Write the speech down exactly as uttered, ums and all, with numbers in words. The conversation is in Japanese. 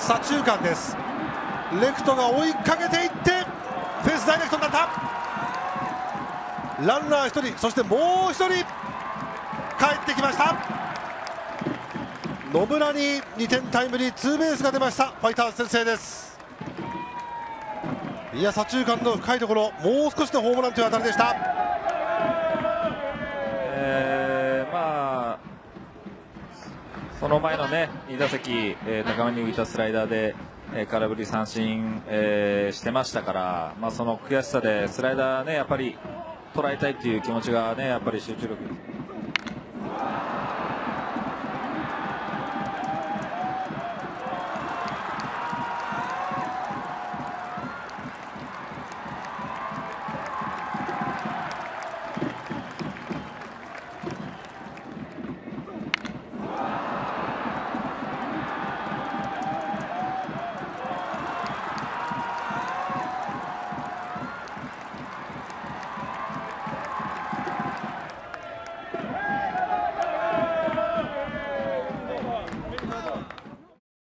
左中間です。レフトが追いかけていってフェンスダイレクトになった。ランナーひとり、そしてもうひとり帰ってきました。野村ににてんタイムリーツーベースが出ました。ファイターズ先制です。いや、左中間の深いところ、もう少しでホームランという当たりでした。 えー、まあその前のねに打席、えー、高めに浮いたスライダーで、えー、空振り三振、えー、してましたから、まあ、その悔しさでスライダーねやっぱり捉えたいっていう気持ちがねやっぱり集中力